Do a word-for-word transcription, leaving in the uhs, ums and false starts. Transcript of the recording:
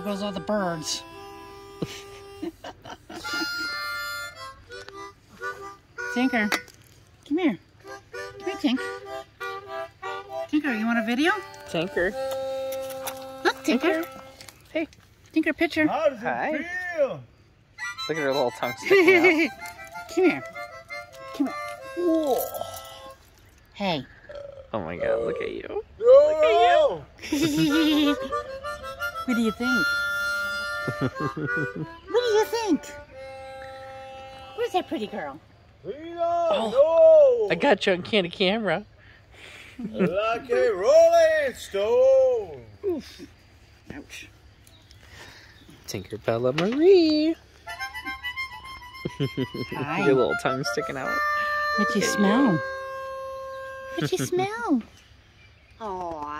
goes all the birds. Tinker, come here. Come here, Tink. Tinker, you want a video? Tinker. Look, Tinker. Hey. Tinker, picture. How does it Hi. feel? Look at her little tongue sticking out. Come here. Come here. Whoa. Hey. Oh my god, look at you. No. What do you think? What do you think? Where's that pretty girl? Oh, no. I got you on candy camera. Like a rolling stone. Oof. Ouch. Tinkerbella Marie. Hi. Your little tongue sticking out. What'd you smell? What'd you smell? Aw.